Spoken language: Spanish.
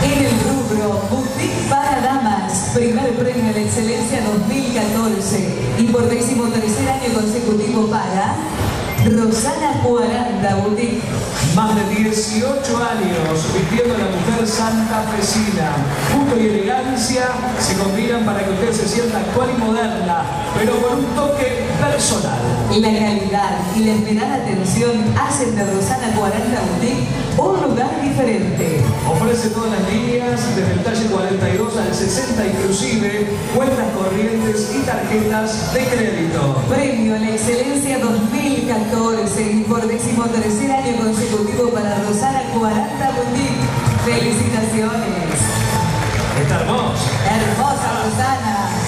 En el rubro Boutique para Damas, primer premio a la excelencia 2014 y por 13º año consecutivo para Rosana Cuaranda Boutique. Más de 18 años vistiendo a la mujer santafesina. Gusto y elegancia se combinan para que usted se sienta actual y moderna, pero con un toque personal. La calidad y la esperada atención hacen de Rosana Cuaranda Boutique un lugar diferente. Ofrece todas las líneas, desde el talle 42 al 60 inclusive, cuentas corrientes y tarjetas de crédito. Premio a la excelencia 2014 y por 13º año consecutivo para Rosana Cuaranda Boutique. ¡Felicitaciones! Está hermoso. Hermosa Rosana.